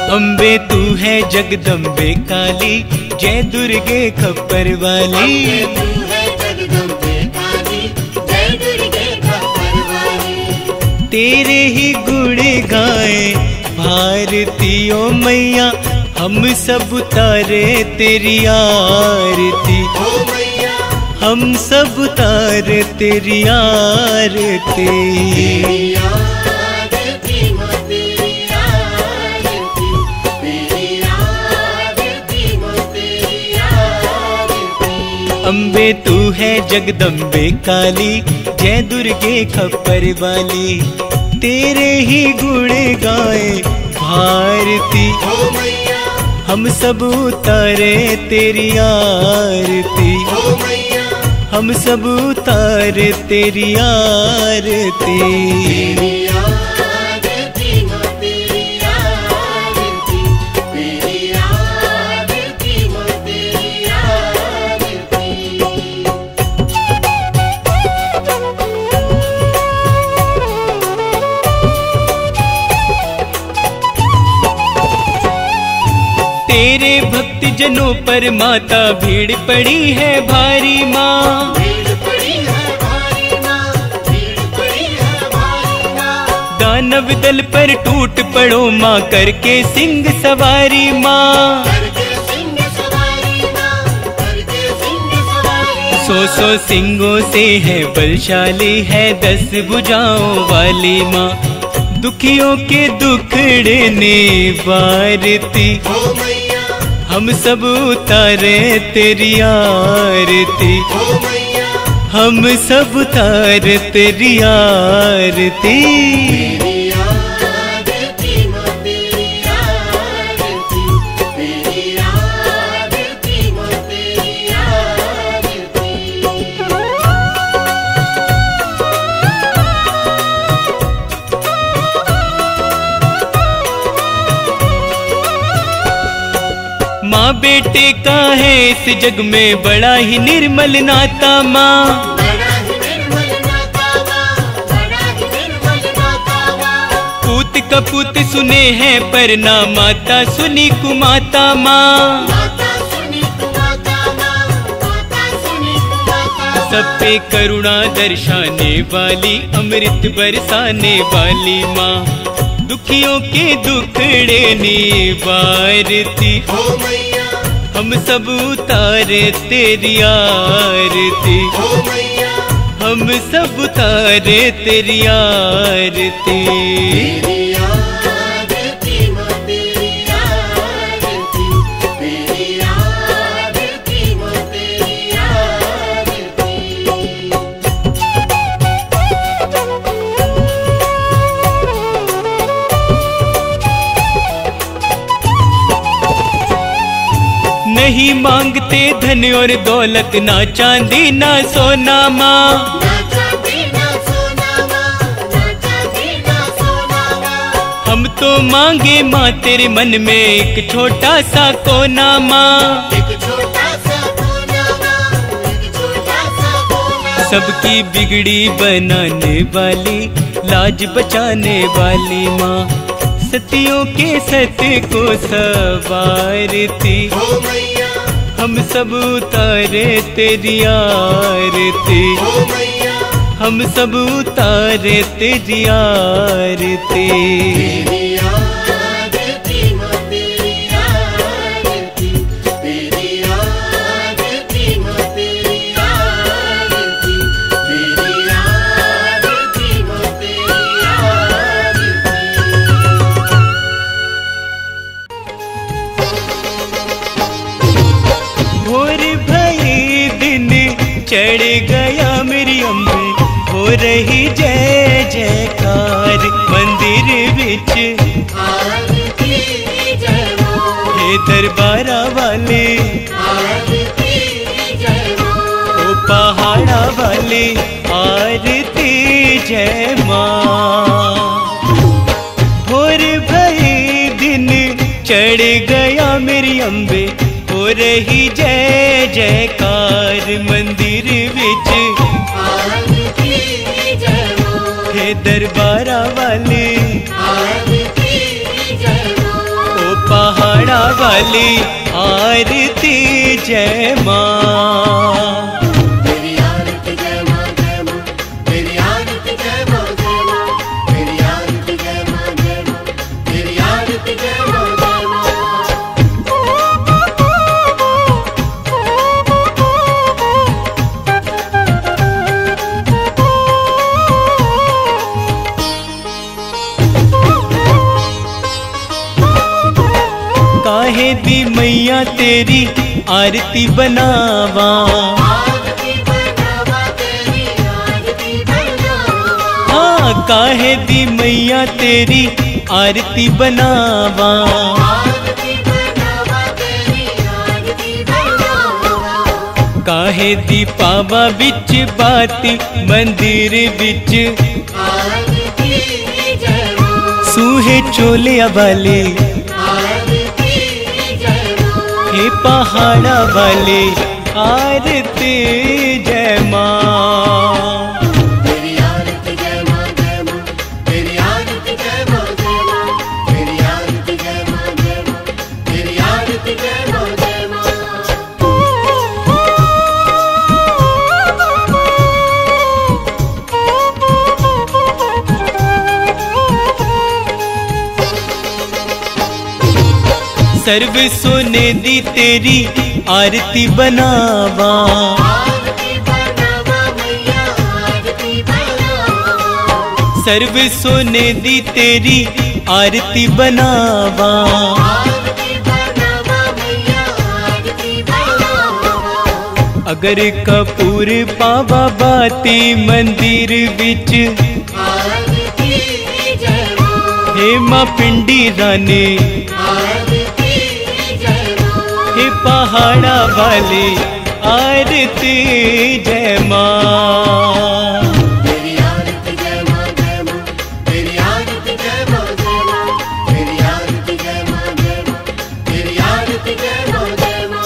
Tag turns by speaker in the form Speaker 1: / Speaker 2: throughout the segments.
Speaker 1: अम्बे तू है जगदम्बे काली, जय दुर्गे खप्पर वाली। तेरे ही गुण गाए भारतीयों मैया, हम सब उतारे तेरी आरती। हम सब उतारे तेरी आरती। अम्बे तू है जगदम्बे काली, जय दुर्गे खप्पर वाली। तेरे ही गुण गाए भारती, हम सब उतारे तेरी आरती। हम सब उतारे तेरी आरती। तेरे भक्त जनों पर माता भीड़ पड़ी है भारी माँ। दानव दल पर टूट पड़ो माँ, करके सिंह सवारी माँ। सौ सिंगों से है बलशाली, है 10 भुजाओं वाली माँ। दुखियों के दुखड़े निवारती, हम सब उतारे तेरी आरती। हम सब उतारे तेरी आरती। माँ बेटे का है इस जग में बड़ा ही निर्मल नाता माँ। पूत कपूत सुने हैं पर ना माता सुनी कुमाता माँ। सब पे करुणा दर्शाने वाली, अमृत बरसाने वाली माँ। दुखियों के दुखड़े निवारती, हम सब उतारे तेरी आरती। हम सब उतारे तेरी आरती। नहीं मांगते धन और दौलत, ना चांदी ना सोना माँ। हम तो मांगे माँ तेरे मन में एक छोटा सा कोना माँ। सबकी बिगड़ी बनाने वाली, लाज बचाने वाली माँ। सतियों के सत्य को सवारती, हम सब उतारे तेरी आरती। हम सब उतारे तेरी आरती। चढ़ गया मेरी अम्बे, हो रही जय जयकार मंदिर विच। हे दरबारा वाले, ओ पहाड़ा वाले, आरती जय माँ। भोर भई दिन चढ़ गया मेरी अम्बे, हो रही जय जयकार मंदिर विच। हे दरबारा वाले, ओ वाली आरती जय माँ।
Speaker 2: तेरी आरती जय माँ जय माँ, तेरी आरती जय माँ जय माँ, तेरी आरती जय माँ जय माँ, तेरी आरती जय माँ जय माँ।
Speaker 1: काहे दी मैया तेरी आरती बनावा,
Speaker 2: आरती बनावा तेरी आरती बनावा,
Speaker 1: हाँ काहे दी मैया तेरी आरती बनावा।
Speaker 2: आरती बनावा तेरी आरती बनावा।
Speaker 1: काहे दी पावा बिच बाती मंदिर बिच,
Speaker 2: आरती जय माँ,
Speaker 1: सूहे चोलिया वाले
Speaker 2: आरती जय माँ,
Speaker 1: हे पहाड़ा वाले आरती जय माँ।
Speaker 2: तेरी आरती जय माँ जय माँ, तेरी आरती जय माँ जय माँ, तेरी आरती जय माँ जय माँ, तेरी आरती जय माँ जय माँ।
Speaker 1: सर्व सोने दी तेरी आरती बनावा,
Speaker 2: आरती बनावा मैया आरती बनावा,
Speaker 1: सर्व सोने दी तेरी आरती बनावा।
Speaker 2: आरती बनावा मैया आरती बनावा।
Speaker 1: अगर कपूर पावा बाती मंदिर बिच,
Speaker 2: आरती जय माँ,
Speaker 1: हे माँ पिंडी रानी
Speaker 2: आरती जय माँ,
Speaker 1: हे पहाड़ा वाली आरती जय माँ।
Speaker 2: तेरी आरती जय माँ जय माँ, तेरी आरती जय माँ जय माँ, तेरी आरती जय माँ जय माँ, तेरी आरती जय माँ जय माँ।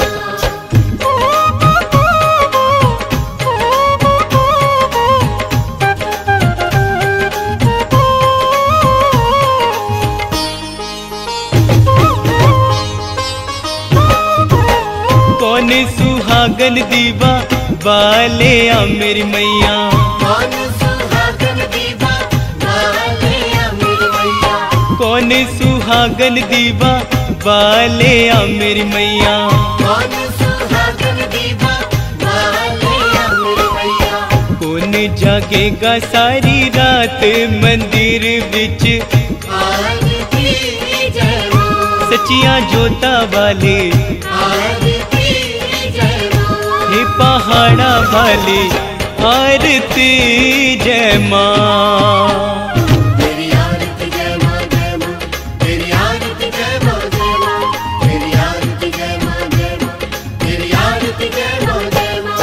Speaker 1: कौन सुहागन दीवा बाले आ मेरी मैया,
Speaker 2: कौन सुहागन दीवा बाले आ मेरी मैया,
Speaker 1: कौन सुहागन दीवा बाले आ मेरी मैया।
Speaker 2: कौन सुहागन दीवा बाले आ मेरी मैया।
Speaker 1: कौन जागेगा सारी रात मंदिर बिच,
Speaker 2: आरती जय माँ,
Speaker 1: सचिया जोता वाले
Speaker 2: आरती जय माँ,
Speaker 1: हे पहाड़ा वाले आरती जय माँ।
Speaker 2: तेरी आरती जय माँ जय माँ, तेरी आरती जय माँ जय माँ, तेरी आरती जय माँ जय माँ, तेरी आरती जय माँ जय माँ।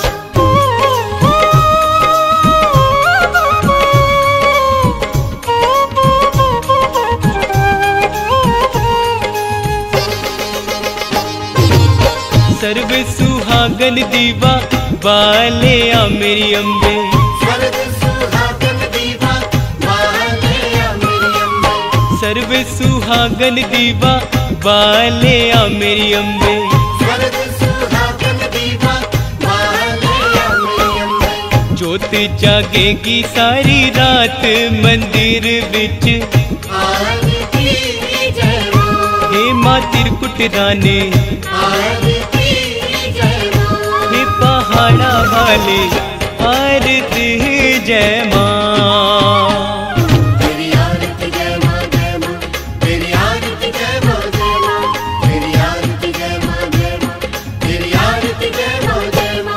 Speaker 1: सर्व सुहागन दीवा बाले आ मेरी अम्बे,
Speaker 2: स्वर्ग सुहागन दीवा बाले आ मेरी अम्बे,
Speaker 1: सर्व सुहागन दीवा बाले आ मेरी अम्बे।
Speaker 2: स्वर्ग सुहागन दीवा बाले आ मेरी अम्बे।
Speaker 1: जोत जागेगी सारी रात मंदिर बिच,
Speaker 2: आरती जय माँ,
Speaker 1: हे माँ त्रिकुट रानी
Speaker 2: आरती जय माँ,
Speaker 1: हे पहाड़ा वाले आरती जय माँ।
Speaker 2: तेरी आरती जय माँ जय माँ, तेरी आरती जय माँ जय माँ, तेरी आरती जय माँ जय माँ, तेरी आरती जय माँ जय माँ।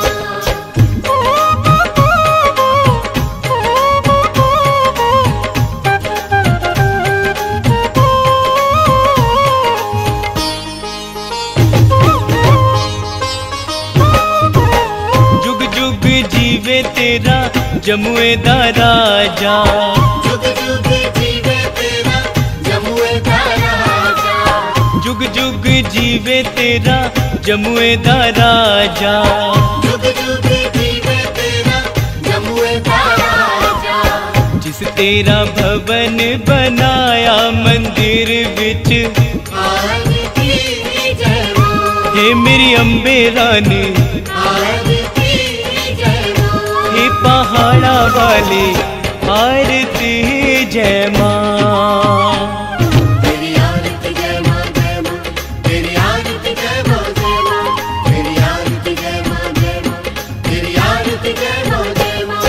Speaker 1: जुग जुग जीवे तेरा जमुए दा राजा,
Speaker 2: जुग जुग जीवे तेरा जमुए का राजा,
Speaker 1: जुग जुग जीवे तेरा जमुए दा राजा।
Speaker 2: जुग जुग जीवे तेरा जमुए का राजा।
Speaker 1: जिस तेरा भवन बनाया मंदिर बिच,
Speaker 2: आरती
Speaker 1: हे मेरी अम्बे रानी,
Speaker 2: आरती जय मां।
Speaker 1: हे पहाड़ा वाली आरती जय मां।
Speaker 2: तेरी आरती जय मां जय मां, तेरी आरती जय मां जय मां, तेरी आरती जय मां जय मां, तेरी आरती जय मां जय मां।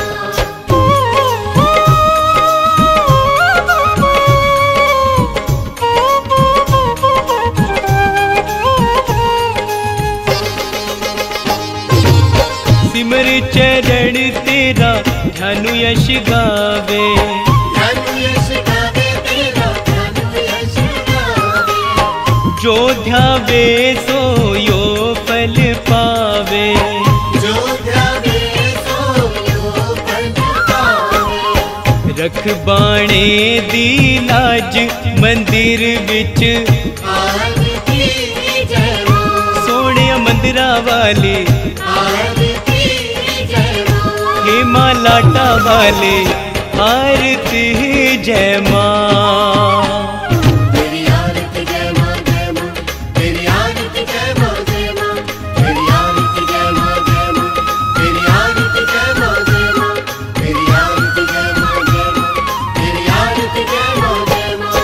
Speaker 1: सिमर चरण तेरा धनु यश गावे,
Speaker 2: धनु यश गावे तेरा धनु यश गावे।
Speaker 1: जो ध्यावे सो यो फल पावे।
Speaker 2: जो ध्यावे सो यो फल पावे।
Speaker 1: रख बाणे दी लाज मंदिर विच,
Speaker 2: आरती जय मां।
Speaker 1: सोने मंदिरा वाली
Speaker 2: आरती जय मां।
Speaker 1: हे मां लाटा वाले आरती जय मां।
Speaker 2: तेरी आरती जय मां जय मां, तेरी आरती जय मां जय मां, तेरी आरती जय मां जय मां, तेरी आरती जय मां जय मां, तेरी आरती जय मां जय मां, तेरी आरती जय मां जय मां।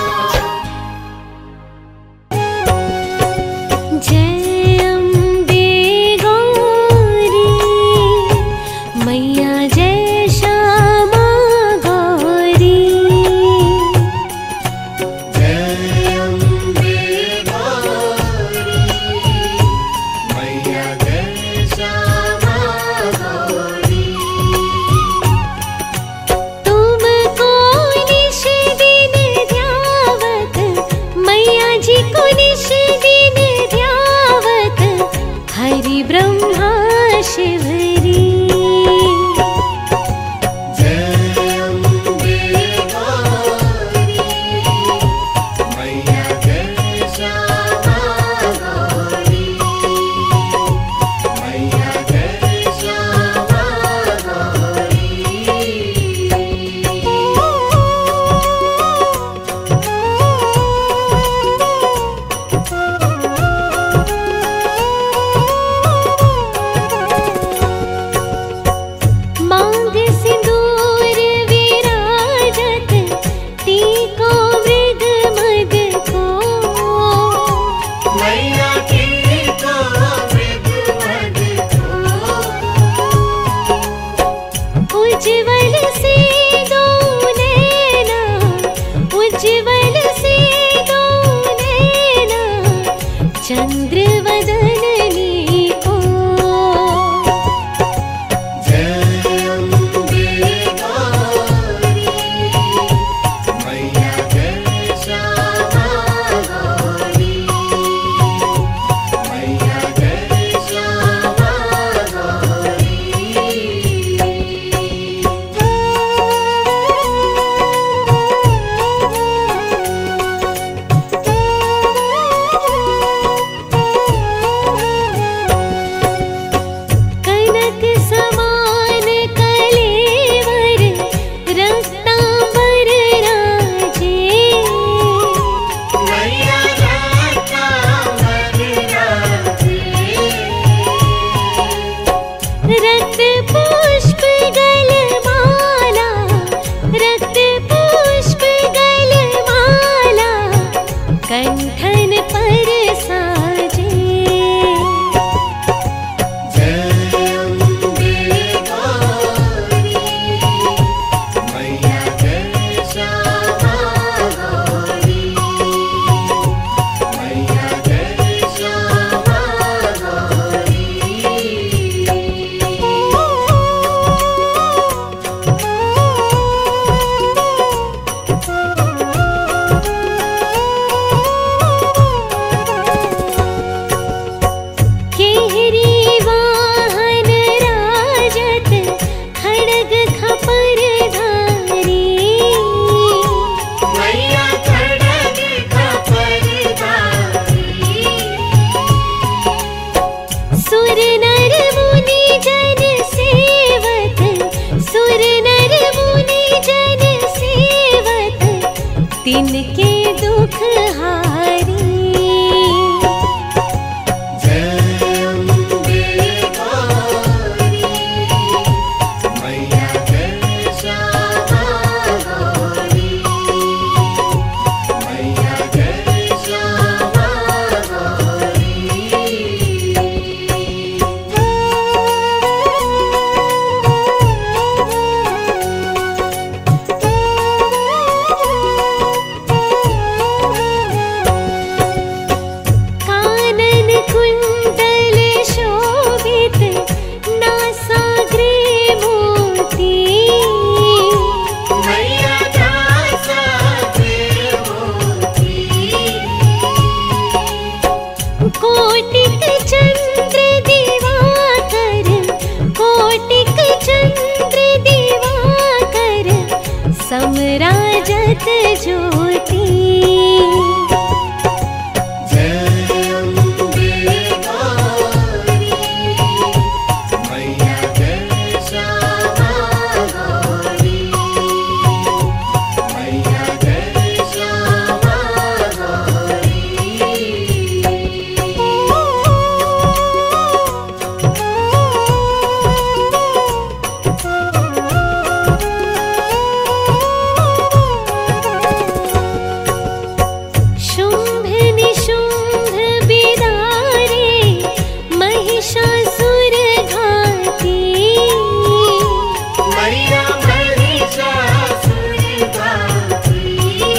Speaker 3: जय अम्बे गौरी मैया, जय श्यामा गौरी।
Speaker 2: जय अम्बे गौरी मैया, जय श्यामा गौरी।
Speaker 3: तुमको निश दिन ध्यावत मैया जी को निश दिन ध्यावत हरि ब्रह्मा शिवरी।
Speaker 2: जय अम्बे गौरी मैया, जय श्यामा गौरी मैया, जय श्यामा गौरी।
Speaker 3: मांग सिंदूर विराजत टीको मृग मद को।
Speaker 2: मैया की को मृग मद को।
Speaker 3: उज्ज्वल से दो नैना, उज्ज्वल से दो नैना चंद्र वदननी को।
Speaker 2: जय अम्बे गौरी मैया, जय श्यामा गौरी मैया, जय श्यामा गौरी।
Speaker 3: कनक समान कलेवर रक्तांबर राजे।
Speaker 2: मैया रक्तांबर राजे।
Speaker 3: रक्त पुष्प गलमाला, रक्त पुष्प गलमाला कंठन पर साजे।
Speaker 2: जय अम्बे गौरी मैया, जय श्यामा गौरी मैया, जय श्यामा गौरी। तिनके दुख हारी। जय
Speaker 3: ज्योति।
Speaker 2: जय अम्बे गौरी मैया जय श्यामा गौरी मैया जय श्यामा गौरी।
Speaker 3: शुंभ निशुंभ बिदारे महिषासुर घाती।
Speaker 2: मैया महिषासुर घाती।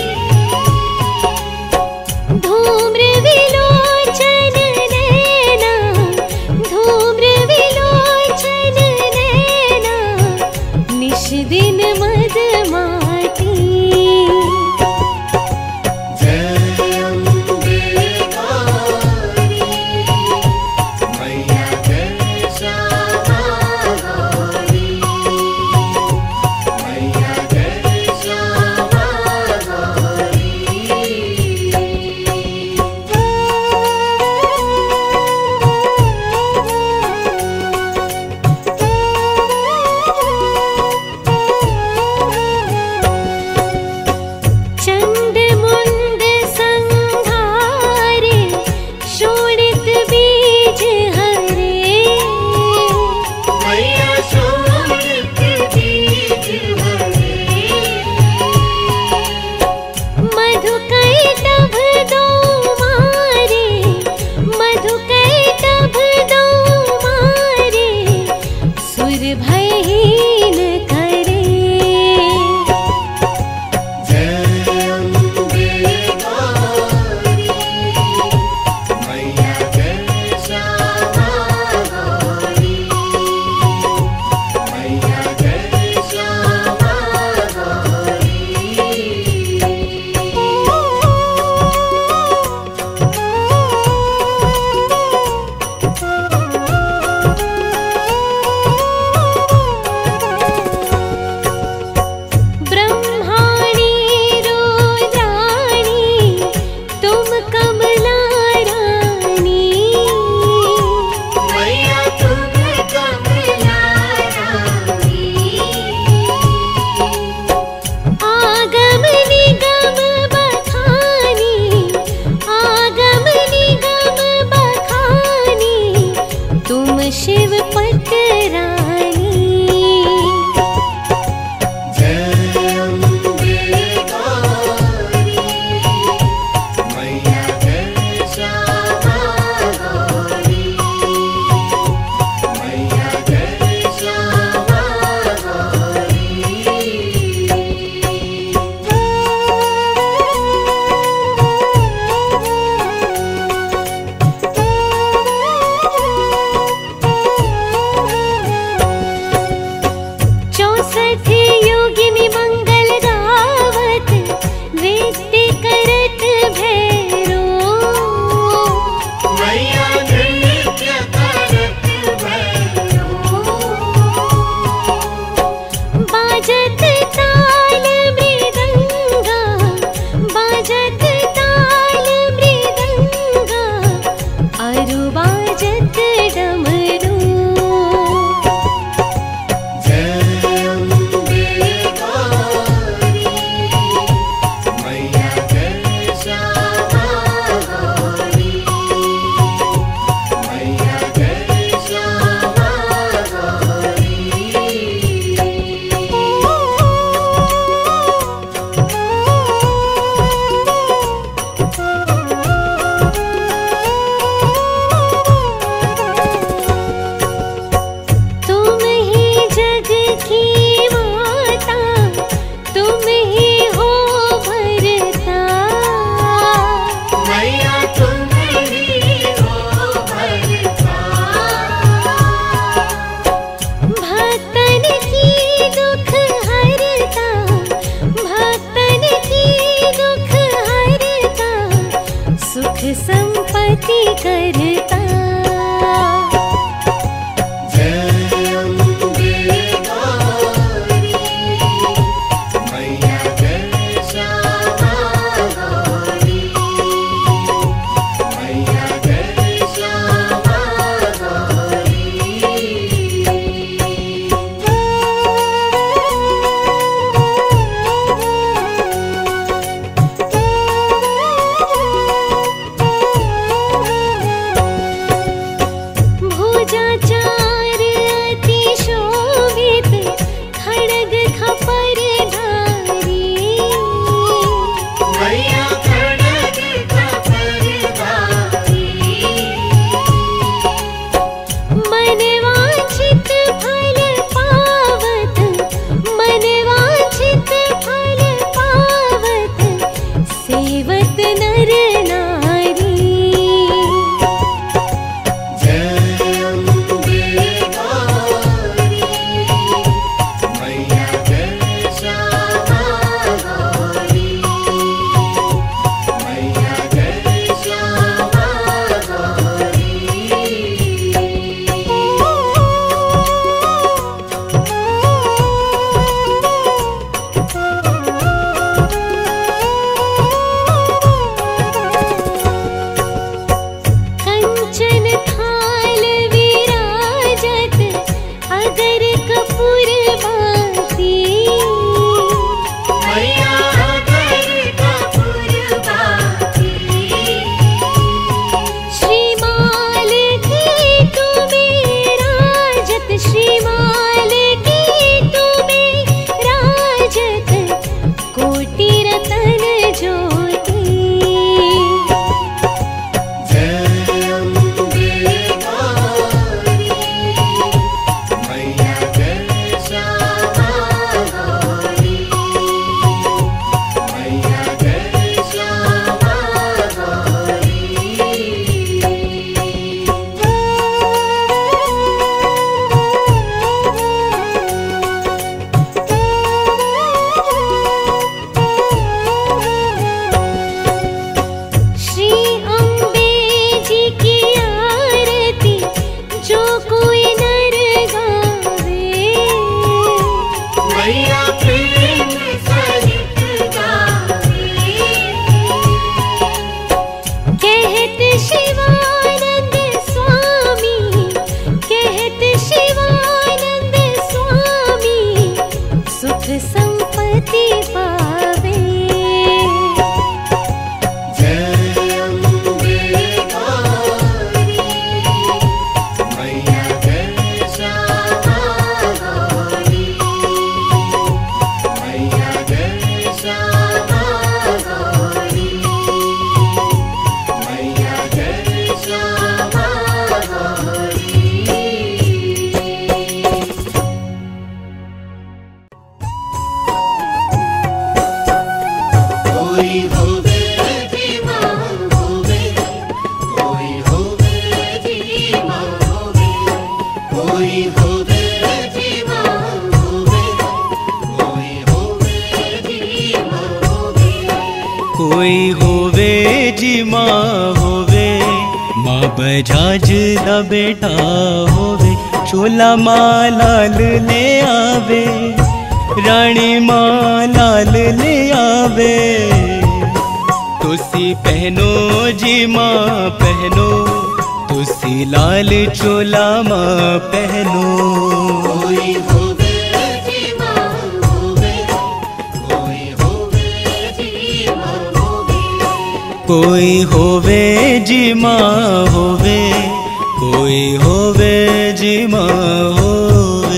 Speaker 3: धूम्र विलोचन नैना धूम्र विलोचन नैना निश दिन मदमाती।
Speaker 2: जय अम्बे गौरी मैया जय श्यामा गौरी मैया जय श्यामा गौरी।
Speaker 3: चंड मुंड संहारे शोणित बीज हरे।
Speaker 2: मैया शोणित बीज हरे।
Speaker 3: मधुकैटभ दो मारे मधुकैटभ दो मारे सुर भयहीन करे।
Speaker 2: जय अम्बे गौरी मैया जय श्यामा गौरी मैया जय श्यामा गौरी।
Speaker 3: ब्रह्माणी रुद्राणी तुम कमला रानी।
Speaker 2: मैया तुम कमला रानी।
Speaker 3: आगम निगम बखानी आगम निगम बखानी तुम शिव पटरानी।
Speaker 2: जय अम्बे गौरी मैया जय श्यामा गौरी मैया जय श्यामा गौरी।
Speaker 3: चौसठ योगिनी मंगल गावत नृत्य करत भैरो।
Speaker 2: मैया नृत्य करत भैरो।
Speaker 3: बाजत ताल मृदंगा बाजत ताल मृदंगा अरु बाजत डमरू।
Speaker 2: जय अम्बे गौरी मैया जय श्यामा गौरी मैया जय श्यामा गौरी।
Speaker 3: तुम ही जग की माता तुम ही हो भरता।
Speaker 2: मैया तुम ही हो भरता।
Speaker 3: भक्तन की दुख हरता भक्तन की दुख हरता सुख संपत्ति करता।
Speaker 2: जय अम्बे गौरी मैया जय श्यामा कोई होवे जी मां होवे, कोई होवे जी मां होवे, कोई होवे जी मां होवे, कोई होवे जी मां होवे,
Speaker 1: कोई होवे जी मां होवे, मां बजाज दा बेटा होवे, चोला मां लाल ले आवे, रानी मां लाल ले आवे। तुसी पहनो जी मां पहनो, तुसी लाल चोला मां पहनो।
Speaker 2: कोई होवे जी मां होवे, कोई होवे जी मां होवे,
Speaker 1: कोई होवे जी मां होवे, कोई होवे जी मां होवे।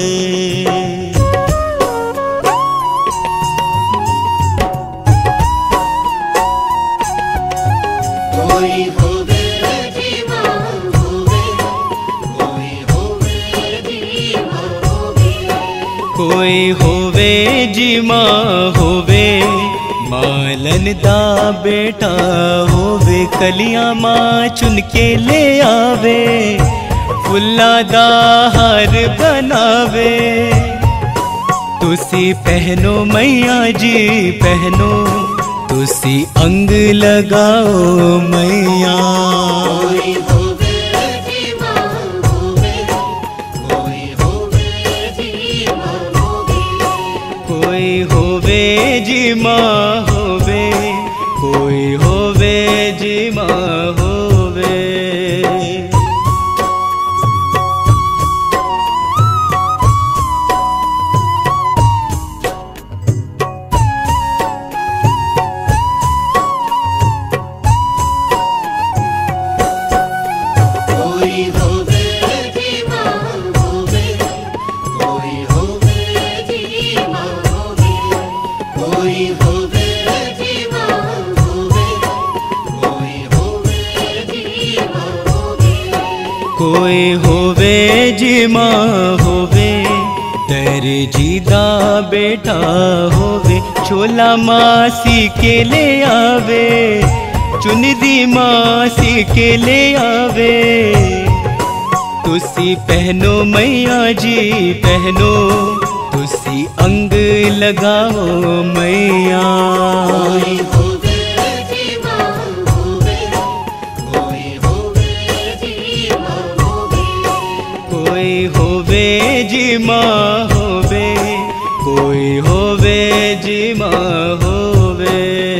Speaker 2: कोई होवे जी मां होवे, कोई होवे जी मां होवे,
Speaker 1: कोई होवे जी मां होवे, मालन दा बेटा होवे, कलियां मां चुन के ले आवे, फुल्ला दा हार बनावे। तुसी पहनो मैया जी पहनो, तुसी अंग लगाओ मैया।
Speaker 2: कोई होवे जी मां होवे, कोई होवे जी मां होवे,
Speaker 1: कोई होवे जी मां होवे, कोई होवे जी मां होवे।
Speaker 2: कोई होवे जी मां होवे, कोई होवे जी मां होवे, कोई होवे जी मां होवे, कोई होवे जी मां होवे,
Speaker 1: कोई होवे जी मां होवे, दर्जी दा बेटा होवे, चोला मासी के ले आवे, चुनदी मासी के ले आवे। तुसी पहनो मैया जी पहनो, तुसी अंग लगाओ मैया।
Speaker 2: कोई होवे जी मां होवे, कोई होवे जी मां होवे,
Speaker 1: कोई होवे जी मां होवे, कोई होवे जी मां होवे।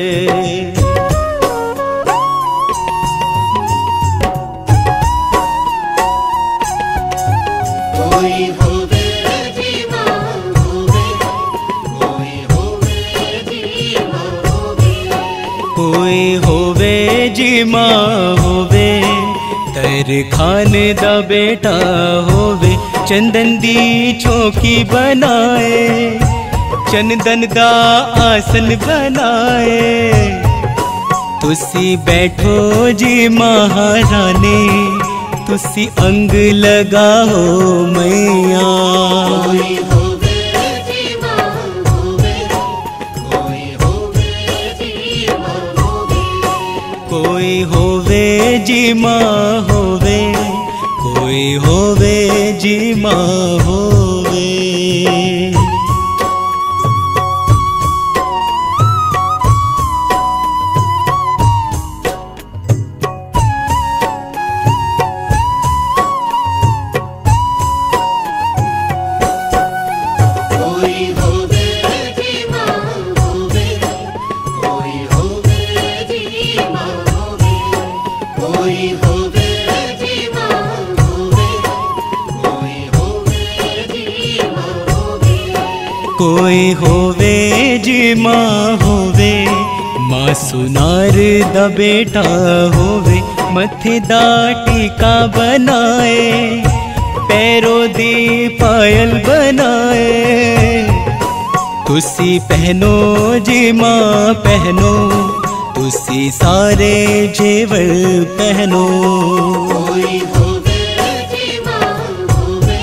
Speaker 2: कोई होवे जी मां होवे, कोई होवे जी मां होवे,
Speaker 1: कोई होवे जी मां होवे, तर खान दा बेटा होवे, चंदन दी चौकी बनाए, चंदन दा आसन बनाए। तुसी बैठो जी महारानी, तुसी अंग लगाओ मैया।
Speaker 2: कोई होवे जी मां होवे, कोई होवे जी मां होवे,
Speaker 1: कोई होवे जी मां होवे, कोई होवे जी मां होवे।
Speaker 2: कोई होवे जी मां होवे, कोई होवे जी मां होवे, कोई होवे जी मां होवे, कोई होवे जी मां होवे,
Speaker 1: कोई होवे जी मां होवे, मां सुनार दा बेटा होवे, मथे दा टीका बनाए, पैरों दी पायल बनाए। तुसी पहनो जी मां पहनो, तुसी सारे जेवर पहनो।
Speaker 2: कोई होवे जी मां होवे,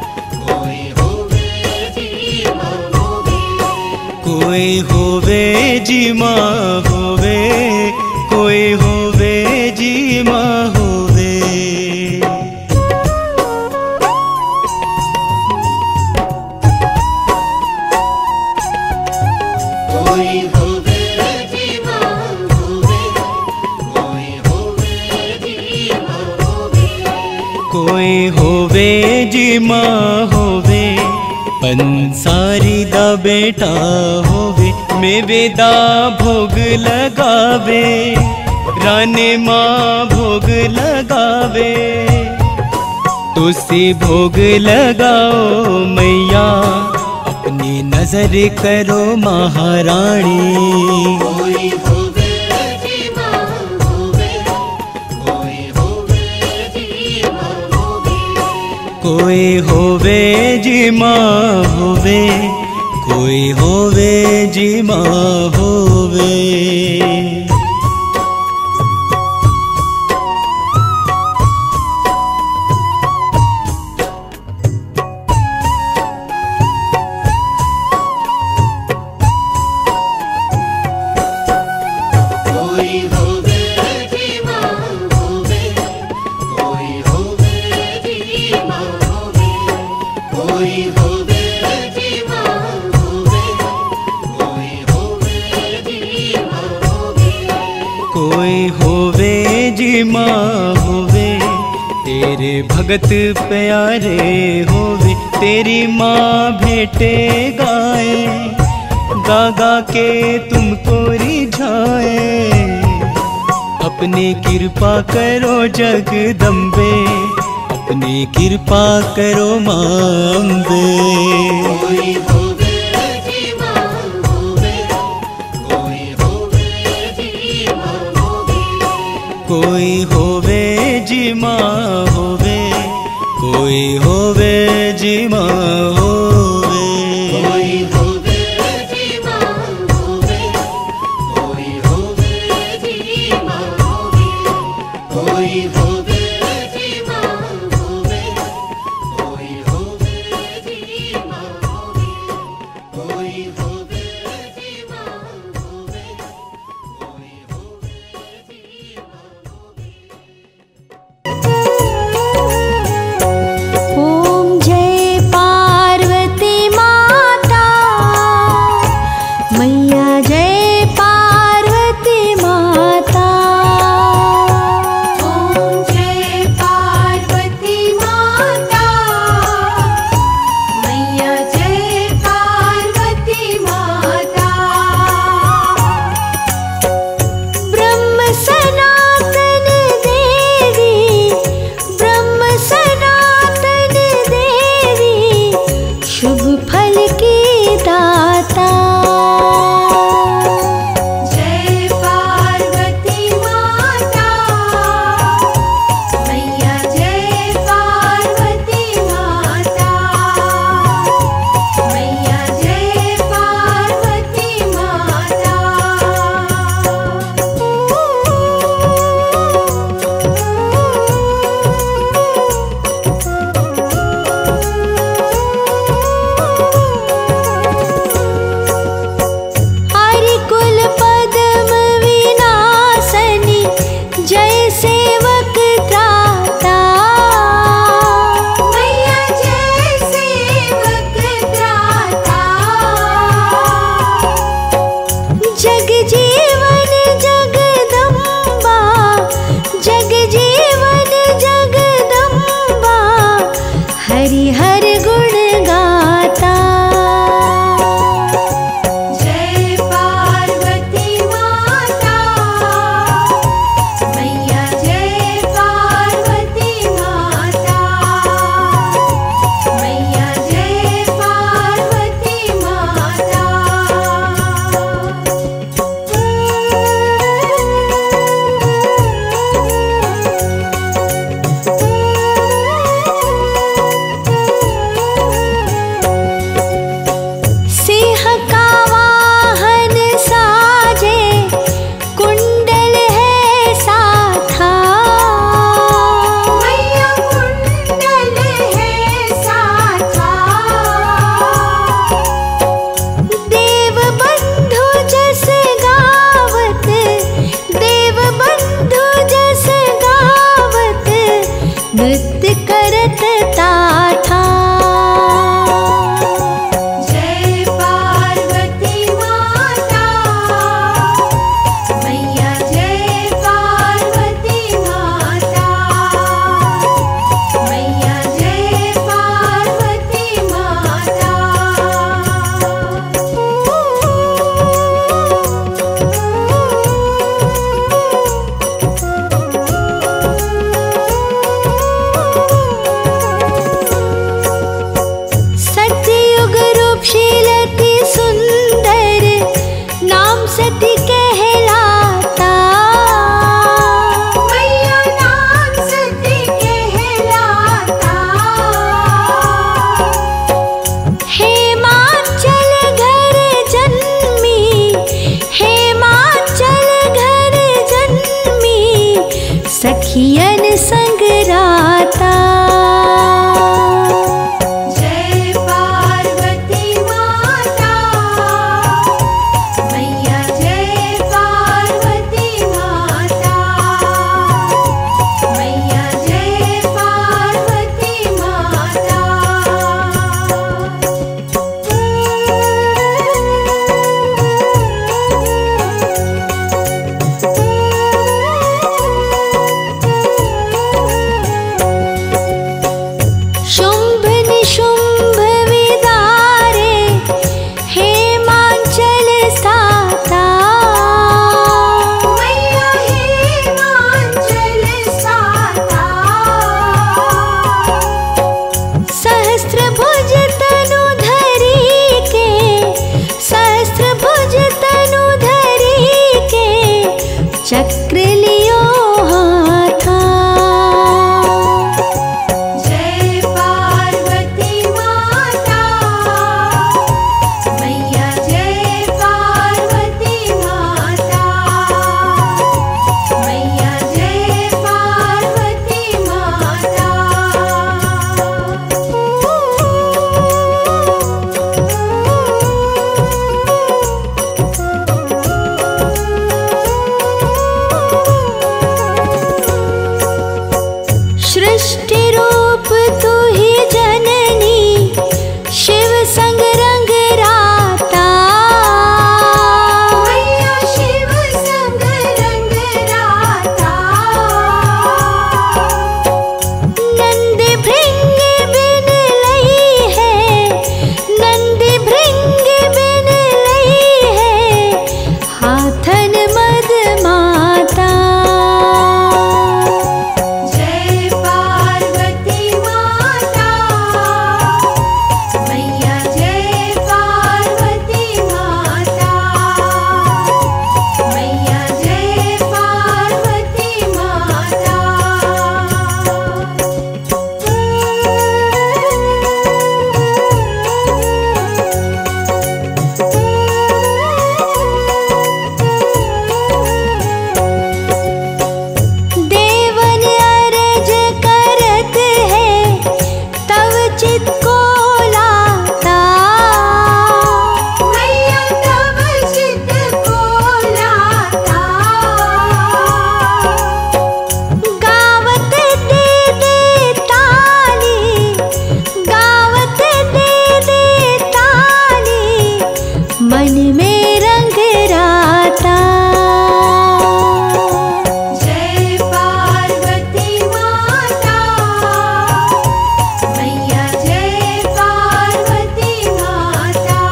Speaker 2: कोई होवे जी मां होवे,
Speaker 1: कोई होवे जी माँ होवे, कोई होवे जी माँ होवे।
Speaker 2: कोई होवे जी माँ होवे, कोई होवे जी माँ होवे।
Speaker 1: कोई होवे जी माँ होवे, पंसारी दा बेटा होवे, मेवे दा भोग लगावे, राने माँ भोग लगावे। तुसी भोग लगाओ मैया, अपनी नजर करो महारानी।
Speaker 2: कोई होवे जी माँ होवे, कोई होवे जी माँ होवे।
Speaker 1: कोई होवे जी माँ होवे, कोई होवे जी माँ होवे।
Speaker 2: कोई होवे जी माँ होवे, कोई होवे जी माँ होवे। कोई होवे जी माँ होवे, कोई होवे जी माँ होवे।
Speaker 1: कोई होवे जी माँ होवे, तेरे भगत प्यारे होवे, तेरी माँ भेंटे गाए, गा गा के तुमको रिझाए। अपनी कृपा करो जगदम्बे, अपनी कृपा करो माँ अम्बे।
Speaker 2: कोई होवे जी माँ होवे, कोई होवे जी माँ होवे।
Speaker 1: कोई होवे जी माँ होवे, कोई होवे जी माँ होवे।
Speaker 2: कोई होवे जी माँ होवे, कोई होवे जी माँ होवे। कोई होवे जी माँ होवे, कोई होवे जी माँ होवे। कोई होवे जी माँ होवे, कोई होवे जी माँ होवे।
Speaker 3: ॐ जय पार्वती चक्र लियो हाथा। जय पार्वती माता मैया, जय पार्वती माता मैया, जय पार्वती माता। सृष्टि रूप तू ही जननी, शिव संग रंग राता मैया, शिव संग रंग राता। नंद भृंग बिन लई है, नंद भृंग बिन लई है, हाथन मद माता। मन में रंग राता। जय पार्वती माता मैया, जय पार्वती माता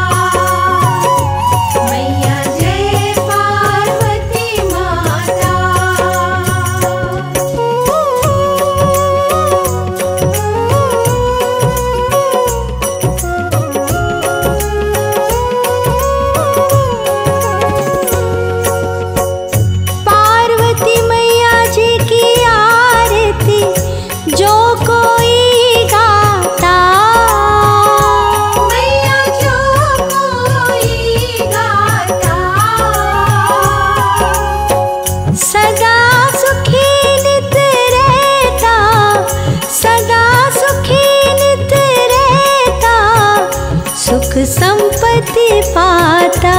Speaker 3: मैया, जय पार्वती माता। जो कोई गाता मैया, जो कोई गाता, सदा सुखी नित रहता, सदा सुखी नित रहता, सुख संपत्ति पाता।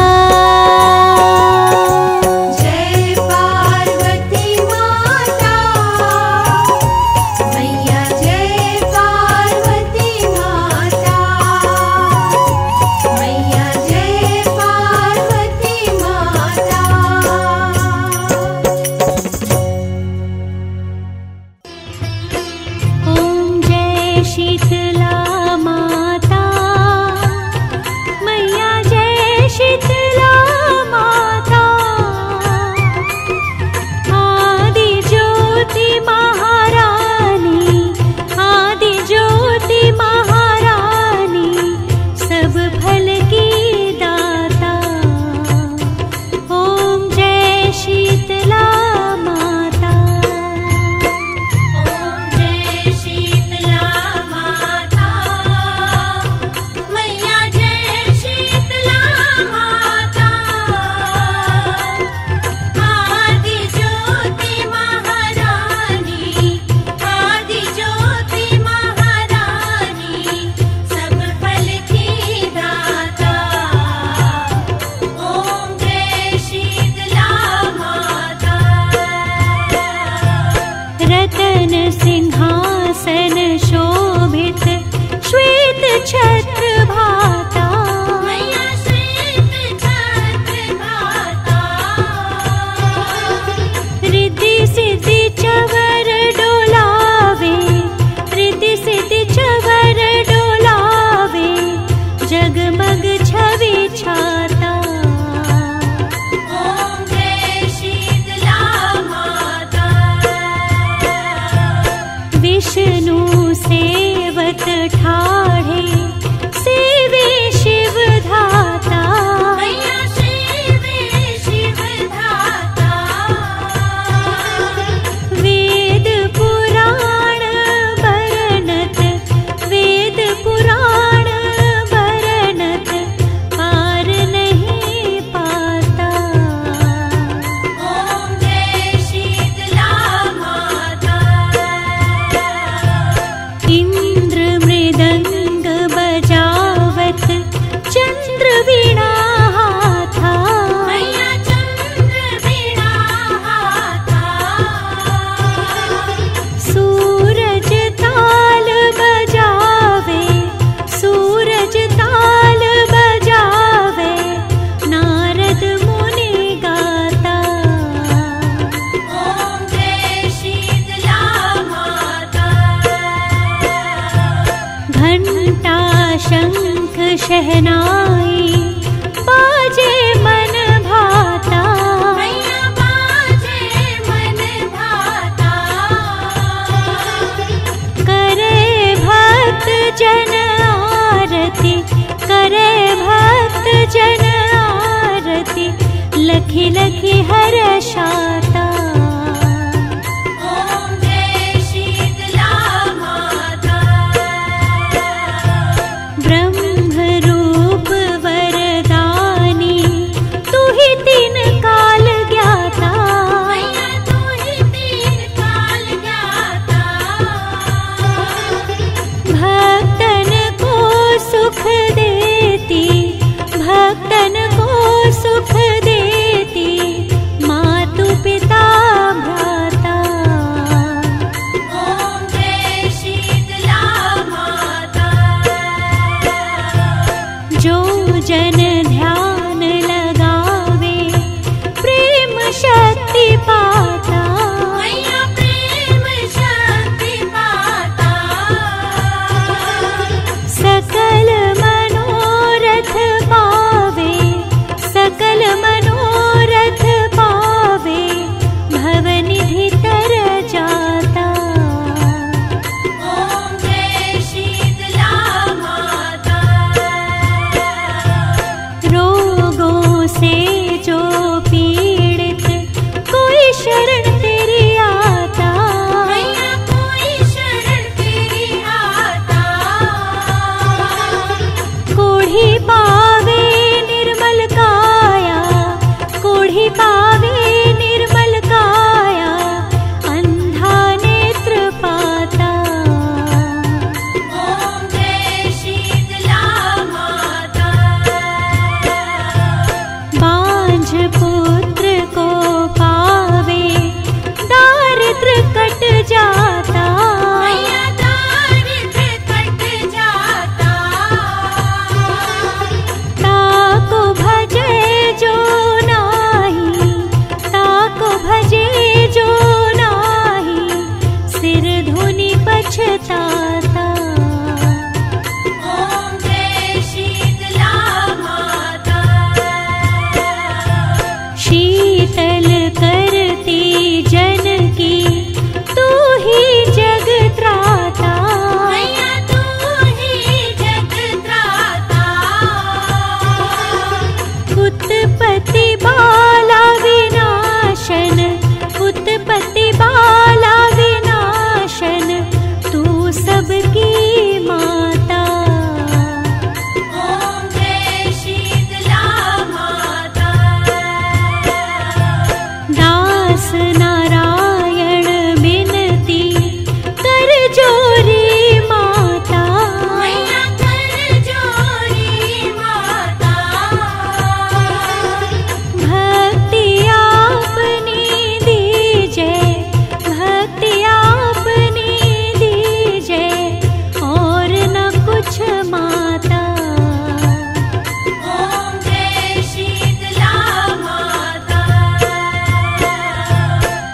Speaker 3: शीतला माता मैया, जय शीतला माता। आदि ज्योति महारानी, आदि ज्योति महारानी, सब फल की दाता। ओम जय शीतला माता, ओम जय शीतला माता मैया, जय शीतला माता। आदि ज्योति महारानी, आदि ज्योति महारानी, सब फल की दाता। ओम जय शीतला माता। रतन सिंहासन शोभित, श्वेत छत्र भाता मैया, श्वेत छत्र भाता। रिद्धि सिद्धि चवर डोलावे, रिद्धि सिद्धि चवर डोलावे, जगमग छवि छाता। ओम जय शीतला माता। विष्णु सेवत ठाढ़े, शहनाई बाजे मन भाता,
Speaker 4: मैया बाजे मन भाता।
Speaker 3: करे भक्त जन आरती, करे भक्त जन आरती, लखी लखी हर्षाता।
Speaker 4: ओम जय शीतला माता।
Speaker 3: ब्रह्म रूप वरदानी, तू ही तीन काल ज्ञाता,
Speaker 4: मैया तू ही तीन काल ज्ञाता।
Speaker 3: भक्तन को सुख देती, भक्तन को सुख देती, मातु पिता भ्राता।
Speaker 4: ओम जय शीतला माता।
Speaker 3: जो जन ध्यान लगावे, प्रेम शक्ति पाता,
Speaker 4: मैया प्रेम शक्ति पाता।
Speaker 3: सकल मनोरथ पावे, सकल मनोरथ पावे, भवनिधि तर जाता।
Speaker 4: ओम जय शीतला माता।
Speaker 3: रोगों से जो पीड़ित, कोई शरण तेरी आता,
Speaker 4: मैया कोई शरण तेरी आता।
Speaker 3: कोढ़ी पावे निर्मल काया, कोढ़ी पावे निर्मल काया, अंधा नेत्र पाता।
Speaker 4: ओम जय शीतला माता।
Speaker 3: बांझ पुत्र को पावे, दारिद्र कट जाता,
Speaker 4: मैया दारिद्र कट जाता।
Speaker 3: ताको भजे जो नाही, ताको भजे जो नाही, सिर धुनि पछताता।
Speaker 4: ओम जय शीतला माता।
Speaker 3: शीतल करती जन की, तू ही जग त्राता,
Speaker 4: मैया तू ही जग त्राता।
Speaker 3: उत्पत्ति बाला विनाशन, उत्पत्ति बाला विनाशन, तू सबकी माता।
Speaker 4: ओम जय शीतला माता।
Speaker 3: दास नारायण बिनती, कर जोरी माता,
Speaker 4: मैया कर जोरी माता।
Speaker 3: भक्ति आपनी दीजे, भक्ति आपनी दीजे, और न कुछ माता।
Speaker 4: ओम जय शीतला माता।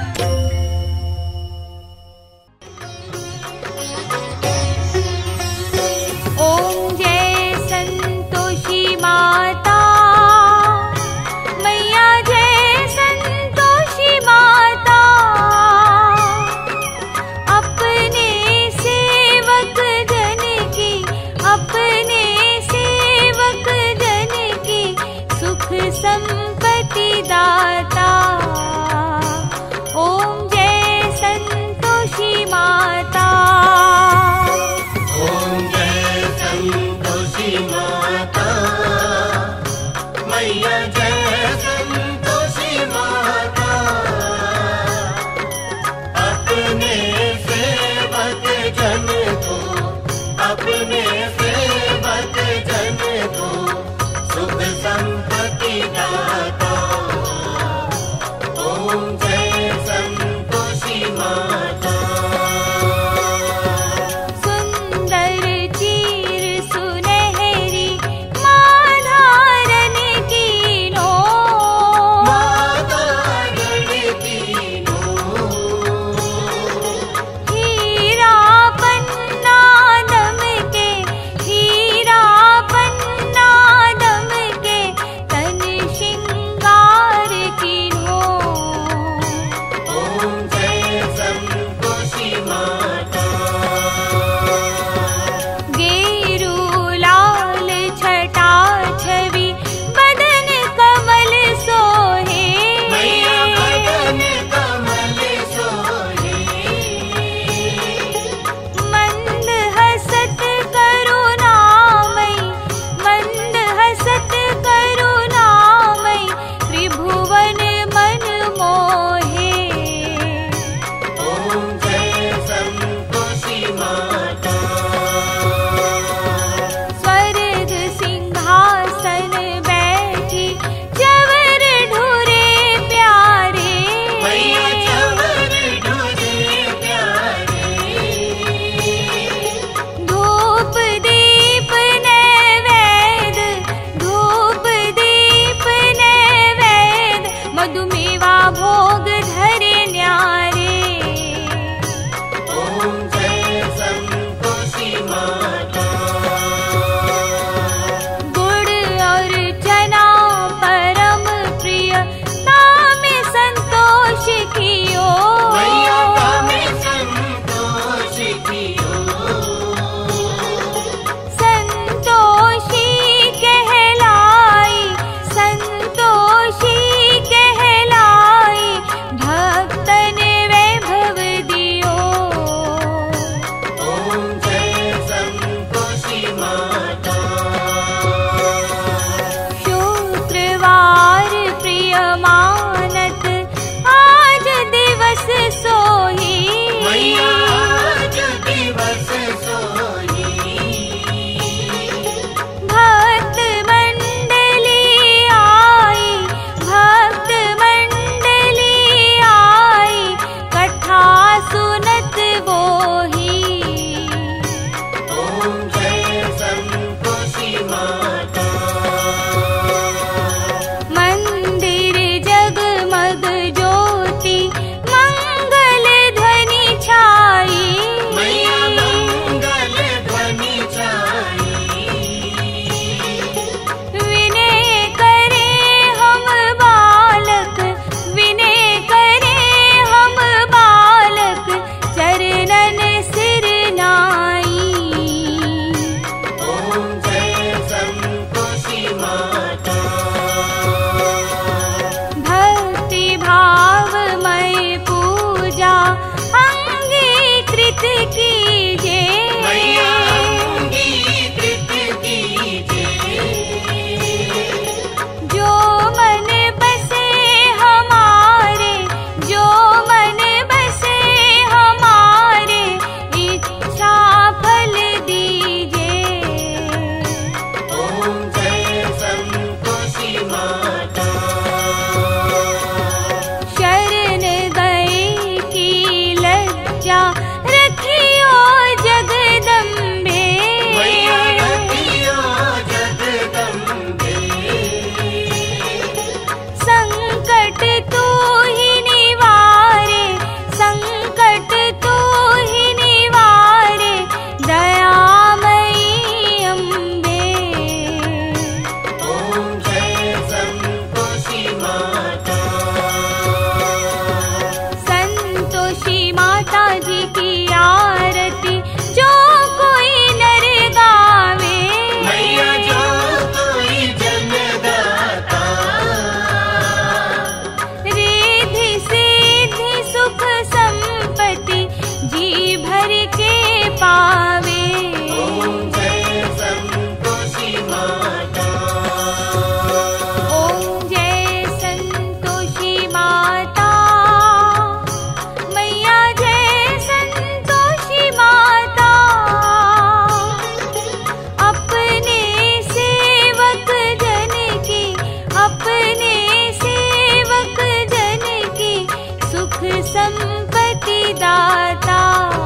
Speaker 3: संपत्ति दाता।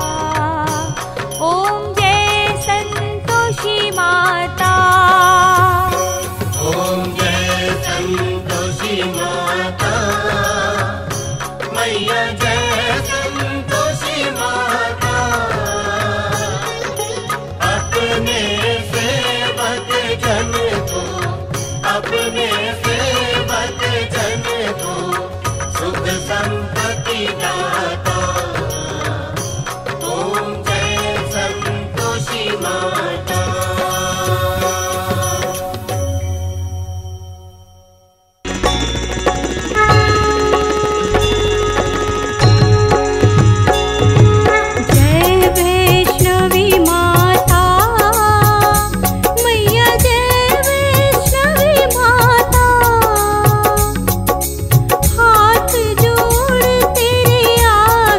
Speaker 3: ओम जय संतोषी माता।
Speaker 2: ओम जय संतोषी माता, मैया जय संतोषी माता। अपने सेवक जन को, अपने सेवक जन को सुख संपत्ति दाता। ओम जय संतोषी माता।
Speaker 3: जय वैष्णवी माता, मैया जय वैष्णवी माता। हाथ जोड़ तेरे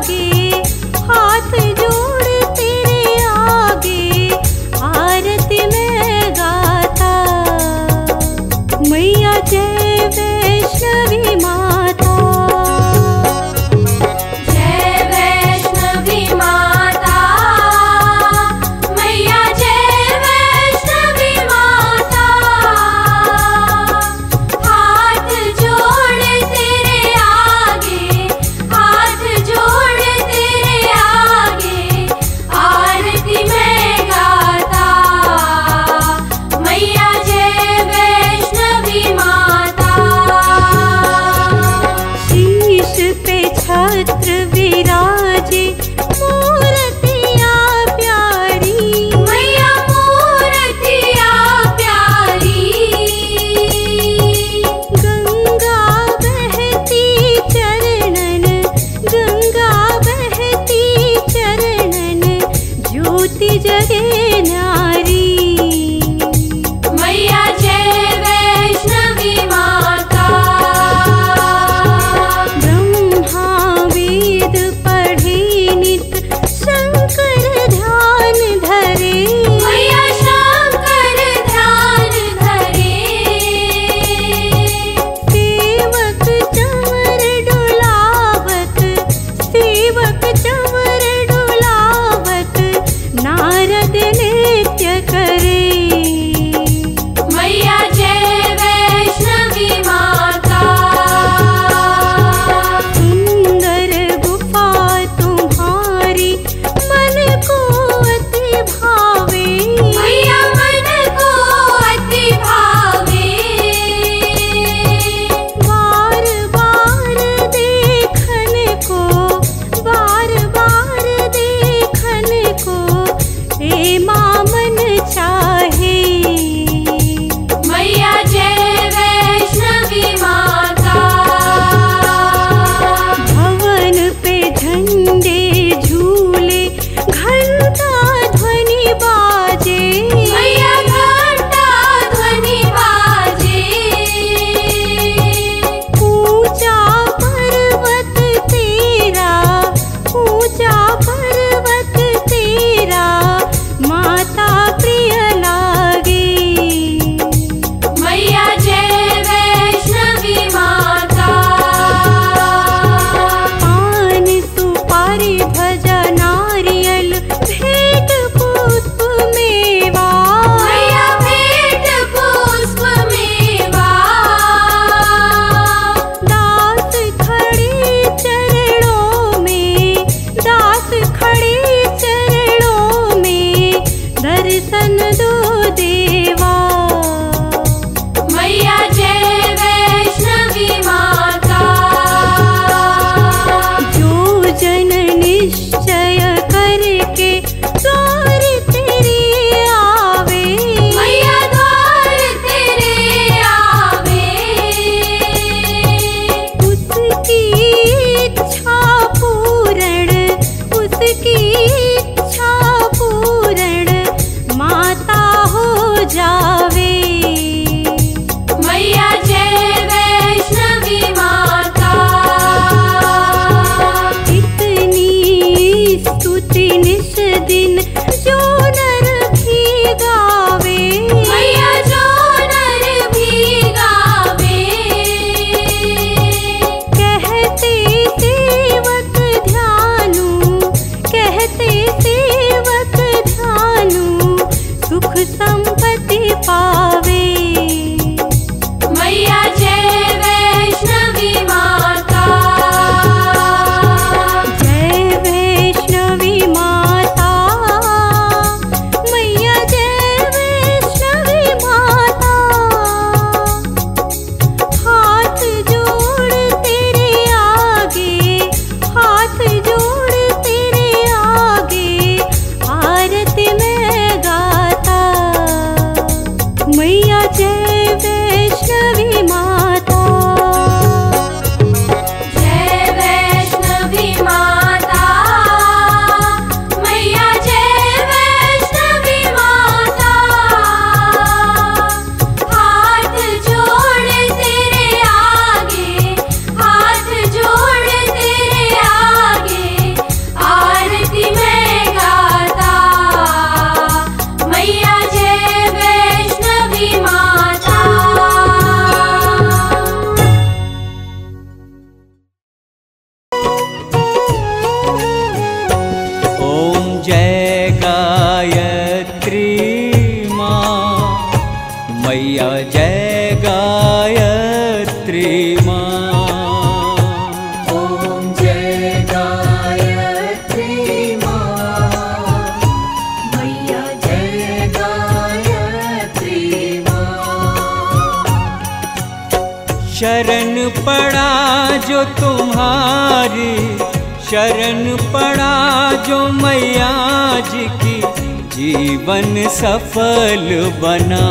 Speaker 1: पड़ा जो तुम्हारी, शरण पड़ा जो मैया जी की, जीवन सफल बना।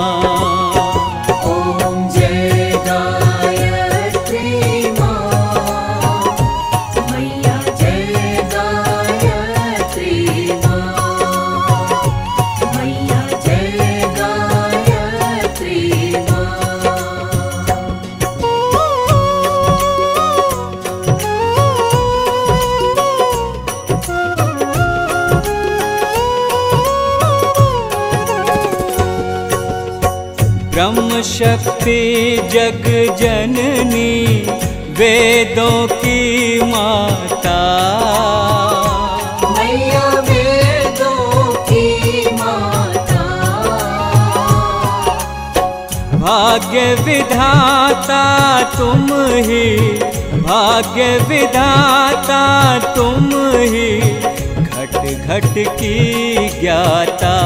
Speaker 2: ओम जय गायत्री माँ, मैया जय गायत्री माँ, मैया जय गायत्री माँ।
Speaker 1: ब्रह्म शक्ति जग जननी, वेदों की माता,
Speaker 2: मैया वेदों की माता,
Speaker 1: भाग्य विधाता तुम ही, भाग्य विधाता तुम ही, घट घट की ज्ञाता।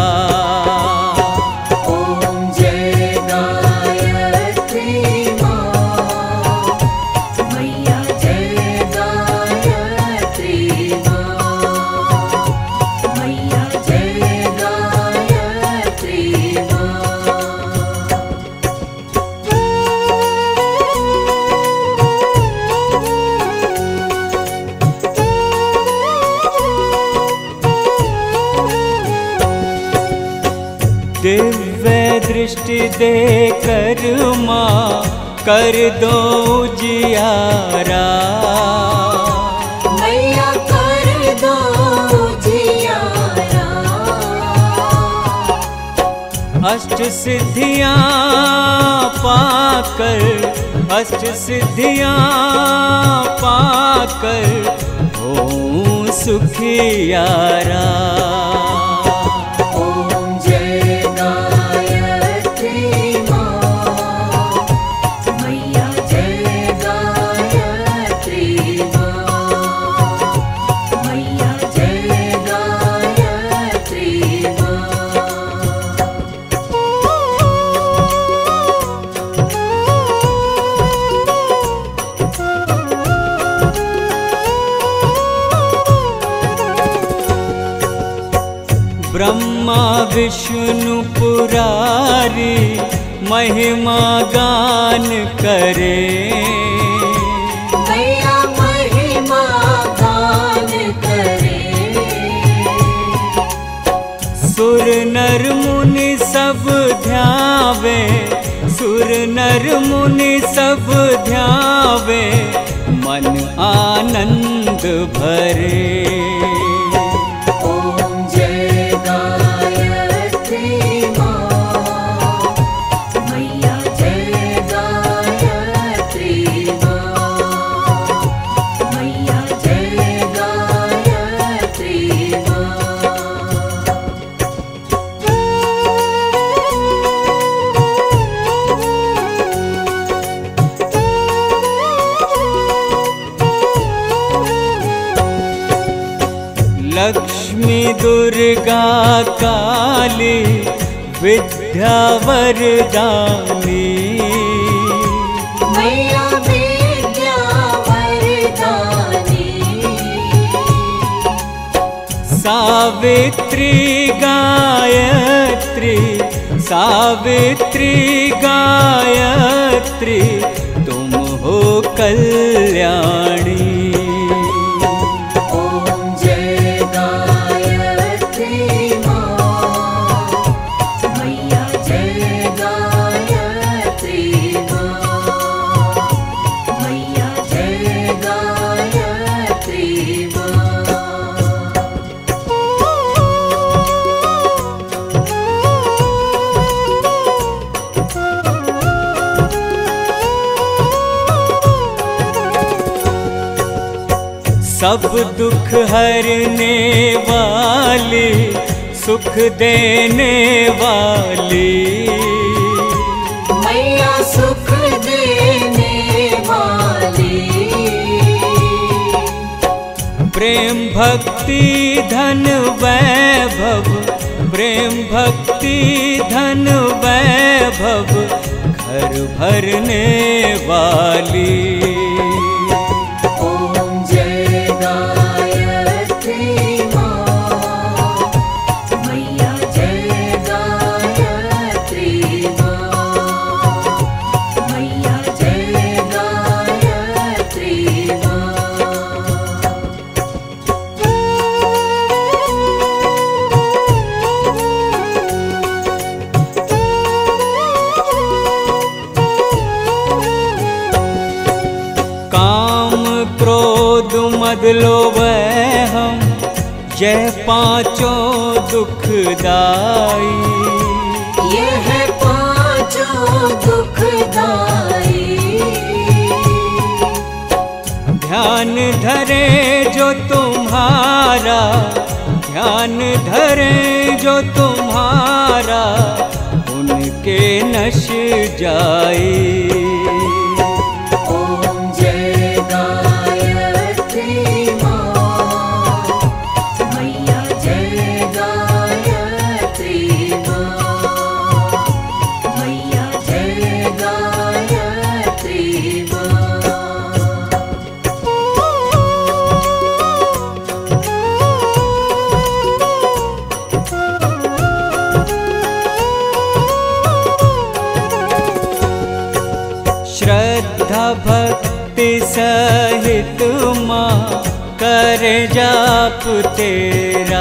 Speaker 1: दिव्य दृष्टि देकर माँ कर दो उजियारा,
Speaker 2: मैया कर दो उजियारा।
Speaker 1: अष्ट सिद्धियाँ पाकर, अष्ट सिद्धियाँ पाकर हो सुखियारा। ब्रह्मा विष्णु पुरारी महिमा गान करे,
Speaker 2: मैया महिमा गान करे।
Speaker 1: सुर नर मुनि सब ध्यावे, सुर नर मुनि सब ध्यावे, मन आनंद भरे। लक्ष्मी दुर्गा काली विद्या वरदानी,
Speaker 2: मैया विद्या वरदानी।
Speaker 1: सावित्री गायत्री, सावित्री गायत्री, तुम हो कल्याणी। सब दुख हरने वाली, सुख देने वाली,
Speaker 2: मैया सुख देने वाली।
Speaker 1: प्रेम भक्ति धन वैभव, प्रेम भक्ति धन वैभव, घर घर भरने वाली।
Speaker 2: ओम जय गायत्री माँ, मैया जय गायत्री माँ, मैया जय गायत्री माँ।
Speaker 1: काम क्रोध मद लोभ हम यह पांचों दुखदाई।
Speaker 2: ये है पांचों दुखदाई।
Speaker 1: ध्यान धरे जो तुम्हारा, ध्यान धरे जो तुम्हारा, उनके नश जाए।
Speaker 2: ओम जय गायत्री माँ, मैया जय गायत्री माँ, मैया जय गायत्री माँ।
Speaker 1: श्रद्धा भक्ति सहित माँ करे जाप तेरा।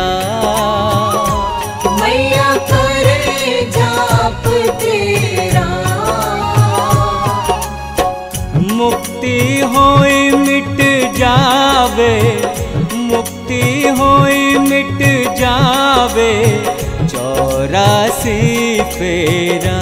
Speaker 2: मैया करे जाप तेरा।
Speaker 1: मुक्ति होई मिट जावे, मुक्ति होई मिट जावे 84 फेरा।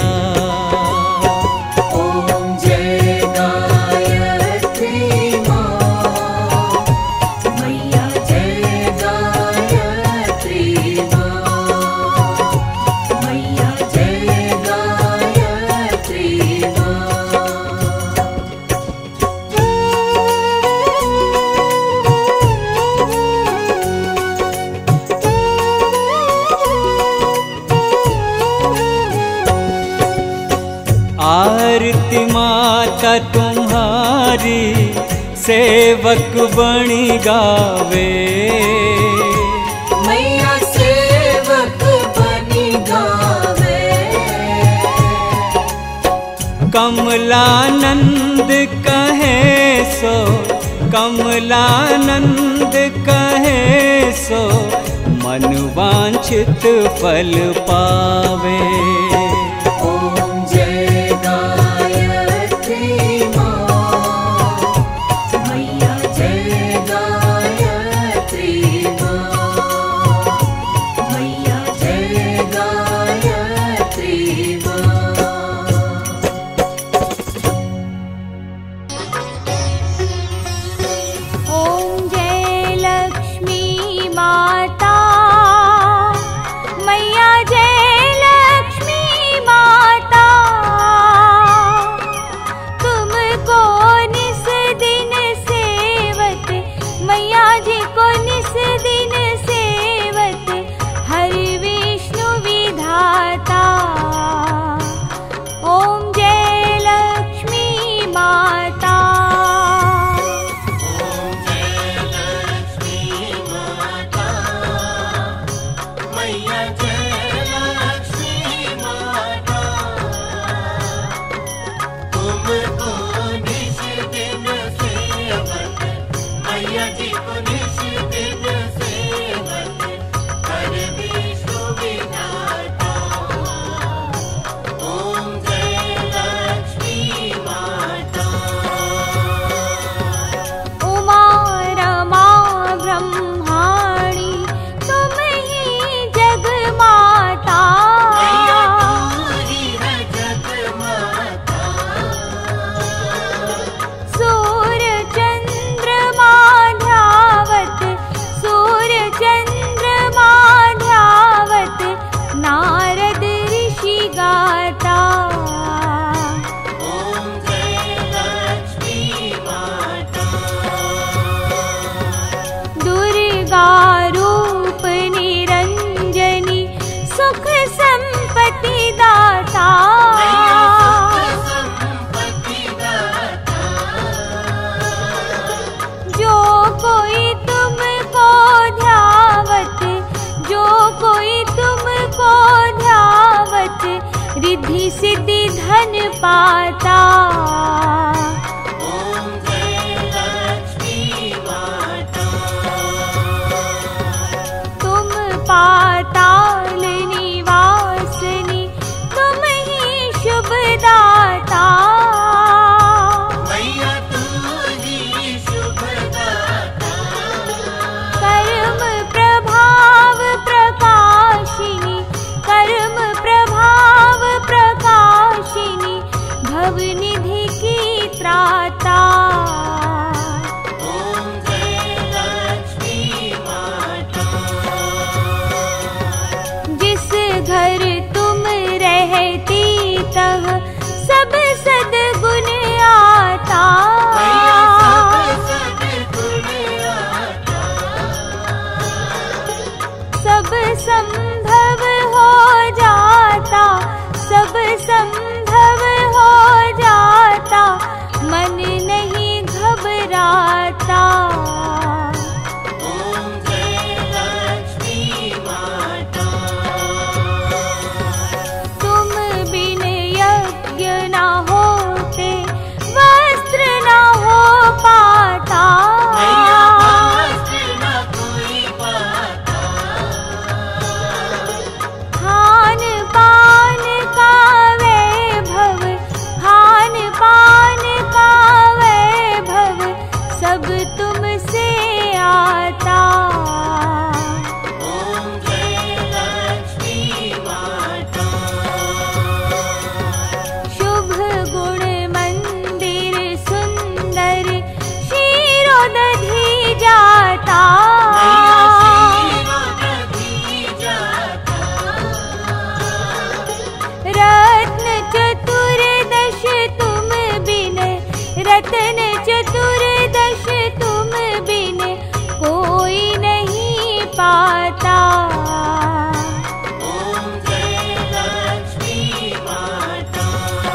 Speaker 2: ओम जय गायत्री माँ, मैया जय गायत्री माँ, मैया जय गायत्री माँ।
Speaker 1: आरती माता तुम्हारी सेवक बणी गावे।
Speaker 2: मैया सेवक बनी गावे।
Speaker 1: कमलानंद कहे सो, कमलानंद कहे सो, मन वांछित फल पावे।
Speaker 2: ओम जय गायत्री माँ, मैया जय गायत्री माँ, मैया जय गायत्री माँ।
Speaker 3: ओम जय लक्ष्मी माता, मैया जय लक्ष्मी माता। तुमको निस दिन सेवत, मैया जी को निस दिन सेवत, हरि विष्णु विधाता। ओम जय लक्ष्मी माता। उमा रमा ब्रह्माणी तुम ही जग माता। सूर्य चंद्रमा ध्यावत, सूर्य रिद्धि सिद्धि धन पाता।
Speaker 2: ओम जय लक्ष्मी माता।
Speaker 3: तुम पाताल निवासिनी, तुम ही शुभ दाता।
Speaker 2: मैया तू ही शुभ दाता।
Speaker 3: कर्म प्रभाव प्रकाशिनी, कर्म प्रभाव प्रकाशिनी, भवनिधि की त्राता।
Speaker 2: ओम जय लक्ष्मी माता।
Speaker 3: जिस घर तुम रहती तह सब सद्गुण आता।
Speaker 2: मैया सब सद्गुण आता।
Speaker 3: सब संभव हो जाता, सब संभव हो जाता, मन नहीं घबराता।
Speaker 2: ओम जय लक्ष्मी माता।
Speaker 3: तुम बिन यज्ञ न होते, वस्त्र न हो पाता।
Speaker 2: मैया वस्त्र न कोई पाता।
Speaker 3: खान पान का वैभव, खान पान का वैभव, सब तुमसे आता।
Speaker 2: ओम जय लक्ष्मी माता।
Speaker 3: शुभ गुण मंदिर सुंदर, क्षीरोदधि जाता।
Speaker 2: मैया क्षीरोदधि जाता।
Speaker 3: रत्न चतुर्दश तुम बिन, रत्न चतुर्दश तुम बिन, कोई नहीं पाता।
Speaker 2: ओम जय लक्ष्मी माता।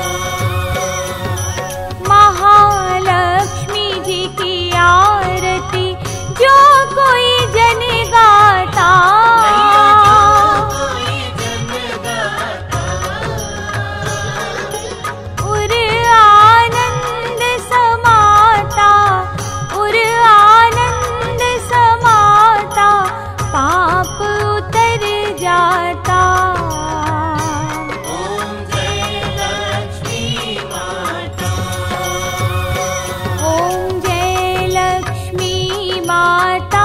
Speaker 3: महालक्ष्मी जी की आरती जो कोई जन गाता।
Speaker 2: मैया जो कोई जन गाता।
Speaker 3: उर आनंद समाता, उर आनंद समाता, पाप उतर जाता।
Speaker 2: ओम जय लक्ष्मी माता।
Speaker 3: ओम जय लक्ष्मी माता।